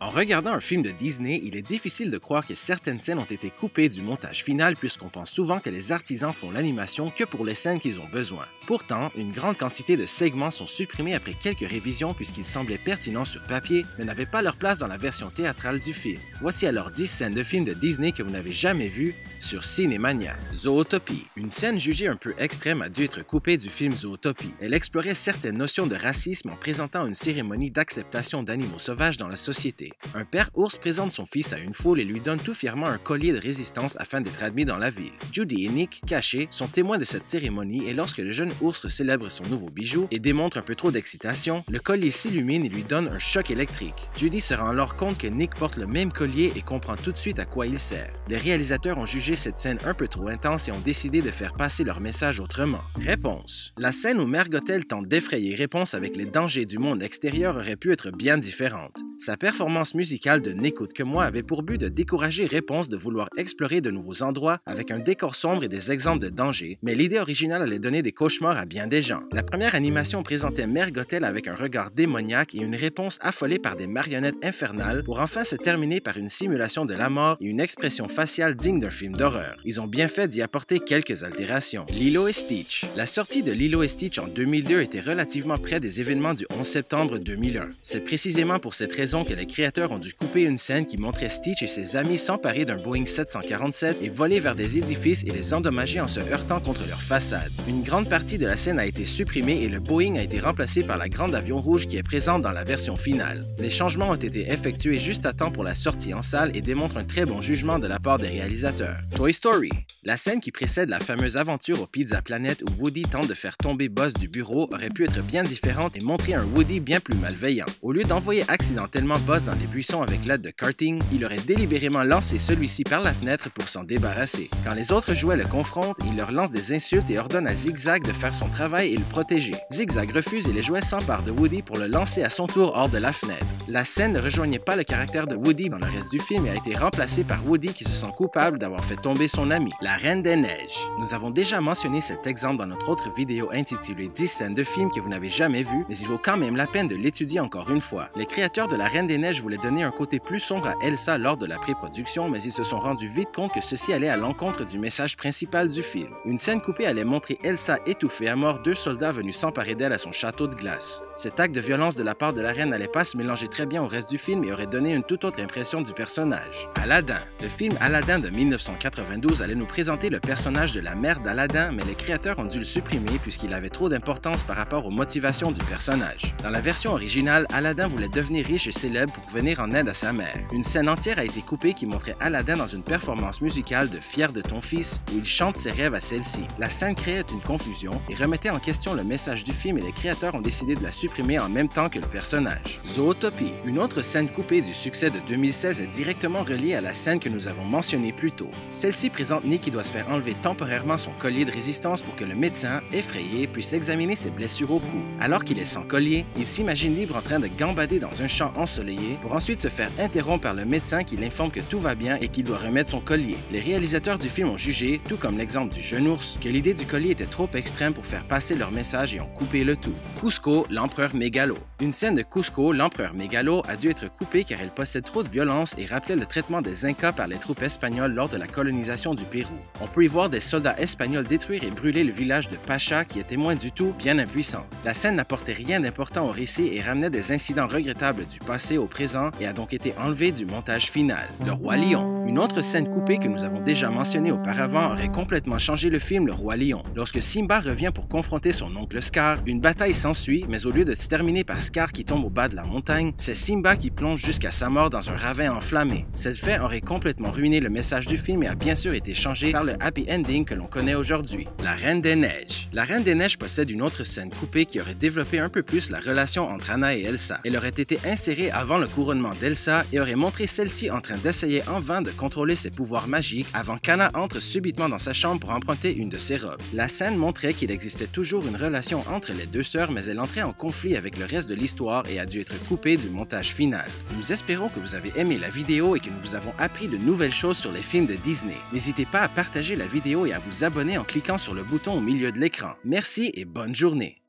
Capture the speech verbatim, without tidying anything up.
En regardant un film de Disney, il est difficile de croire que certaines scènes ont été coupées du montage final puisqu'on pense souvent que les artisans font l'animation que pour les scènes qu'ils ont besoin. Pourtant, une grande quantité de segments sont supprimés après quelques révisions puisqu'ils semblaient pertinents sur papier mais n'avaient pas leur place dans la version théâtrale du film. Voici alors dix scènes de films de Disney que vous n'avez jamais vues sur Cinémania. Zootopie. Une scène jugée un peu extrême a dû être coupée du film Zootopie. Elle explorait certaines notions de racisme en présentant une cérémonie d'acceptation d'animaux sauvages dans la société. Un père ours présente son fils à une foule et lui donne tout fièrement un collier de résistance afin d'être admis dans la ville. Judy et Nick, cachés, sont témoins de cette cérémonie et lorsque le jeune ours célèbre son nouveau bijou et démontre un peu trop d'excitation, le collier s'illumine et lui donne un choc électrique. Judy se rend alors compte que Nick porte le même collier et comprend tout de suite à quoi il sert. Les réalisateurs ont jugé cette scène un peu trop intense et ont décidé de faire passer leur message autrement. Réponse. La scène où Mère Gothel tente d'effrayer Réponse avec les dangers du monde extérieur aurait pu être bien différente. Sa performance musicale de N'écoute que moi avait pour but de décourager Réponse de vouloir explorer de nouveaux endroits avec un décor sombre et des exemples de danger, mais l'idée originale allait donner des cauchemars à bien des gens. La première animation présentait Mère Gothel avec un regard démoniaque et une Réponse affolée par des marionnettes infernales pour enfin se terminer par une simulation de la mort et une expression faciale digne d'un film d'horreur. Ils ont bien fait d'y apporter quelques altérations. Lilo et Stitch. La sortie de Lilo et Stitch en deux mille deux était relativement près des événements du onze septembre deux mille un. C'est précisément pour cette raison que les créateurs ont dû couper une scène qui montrait Stitch et ses amis s'emparer d'un Boeing sept cent quarante-sept et voler vers des édifices et les endommager en se heurtant contre leur façade. Une grande partie de la scène a été supprimée et le Boeing a été remplacé par la grande avion rouge qui est présente dans la version finale. Les changements ont été effectués juste à temps pour la sortie en salle et démontrent un très bon jugement de la part des réalisateurs. Toy Story. La scène qui précède la fameuse aventure au Pizza Planet où Woody tente de faire tomber Buzz du bureau aurait pu être bien différente et montrer un Woody bien plus malveillant. Au lieu d'envoyer accidentellement Buzz dans les buissons avec l'aide de karting, il aurait délibérément lancé celui-ci par la fenêtre pour s'en débarrasser. Quand les autres jouets le confrontent, il leur lance des insultes et ordonne à Zigzag de faire son travail et le protéger. Zigzag refuse et les jouets s'emparent de Woody pour le lancer à son tour hors de la fenêtre. La scène ne rejoignait pas le caractère de Woody dans le reste du film et a été remplacée par Woody qui se sent coupable d'avoir fait tomber son ami. La Reine des Neiges. Nous avons déjà mentionné cet exemple dans notre autre vidéo intitulée dix scènes de films que vous n'avez jamais vues, mais il vaut quand même la peine de l'étudier encore une fois. Les créateurs de La Reine des Neiges voulaient donner un côté plus sombre à Elsa lors de la pré-production, mais ils se sont rendus vite compte que ceci allait à l'encontre du message principal du film. Une scène coupée allait montrer Elsa étouffée à mort deux soldats venus s'emparer d'elle à son château de glace. Cet acte de violence de la part de la reine n'allait pas se mélanger très bien au reste du film et aurait donné une toute autre impression du personnage. Aladdin. Le film Aladdin de mille neuf cent quatre-vingt-douze allait nous présenter le personnage de la mère d'Aladdin, mais les créateurs ont dû le supprimer puisqu'il avait trop d'importance par rapport aux motivations du personnage. Dans la version originale, Aladdin voulait devenir riche et célèbre pour venir en aide à sa mère. Une scène entière a été coupée qui montrait Aladdin dans une performance musicale de Fier de ton fils où il chante ses rêves à celle-ci. La scène créait une confusion et remettait en question le message du film et les créateurs ont décidé de la supprimer en même temps que le personnage. Zootopie. Une autre scène coupée du succès de deux mille seize est directement reliée à la scène que nous avons mentionnée plus tôt. Celle-ci présente Nick qui doit se faire enlever temporairement son collier de résistance pour que le médecin, effrayé, puisse examiner ses blessures au cou. Alors qu'il est sans collier, il s'imagine libre en train de gambader dans un champ ensoleillé pour ensuite se faire interrompre par le médecin qui l'informe que tout va bien et qu'il doit remettre son collier. Les réalisateurs du film ont jugé, tout comme l'exemple du jeune ours, que l'idée du collier était trop extrême pour faire passer leur message et ont coupé le tout. Cusco, l'empereur mégalo. Une scène de Cusco, l'empereur mégalo, a dû être coupée car elle possède trop de violence et rappelait le traitement des Incas par les troupes espagnoles lors de la colonisation du Pérou. On peut y voir des soldats espagnols détruire et brûler le village de Pacha qui était moins du tout bien impuissant. La scène n'apportait rien d'important au récit et ramenait des incidents regrettables du passé au présent et a donc été enlevée du montage final. Le Roi Lion. Une autre scène coupée que nous avons déjà mentionnée auparavant aurait complètement changé le film Le Roi Lion. Lorsque Simba revient pour confronter son oncle Scar, une bataille s'ensuit, mais au lieu de se terminer par Scar qui tombe au bas de la montagne, c'est Simba qui plonge jusqu'à sa mort dans un ravin enflammé. Cette fait aurait complètement ruiné le message du film et a bien sûr été changé par le happy ending que l'on connaît aujourd'hui. La Reine des Neiges. La Reine des Neiges possède une autre scène coupée qui aurait développé un peu plus la relation entre Anna et Elsa. Elle aurait été insérée avant le couronnement d'Elsa et aurait montré celle-ci en train d'essayer en vain de contrôler ses pouvoirs magiques avant qu'Anna entre subitement dans sa chambre pour emprunter une de ses robes. La scène montrait qu'il existait toujours une relation entre les deux sœurs, mais elle entrait en conflit avec le reste de l'histoire et a dû être coupée du montage final. Nous espérons que vous avez aimé la vidéo et que nous vous avons appris de nouvelles choses sur les films de Disney. N'hésitez pas à partager la vidéo et à vous abonner en cliquant sur le bouton au milieu de l'écran. Merci et bonne journée!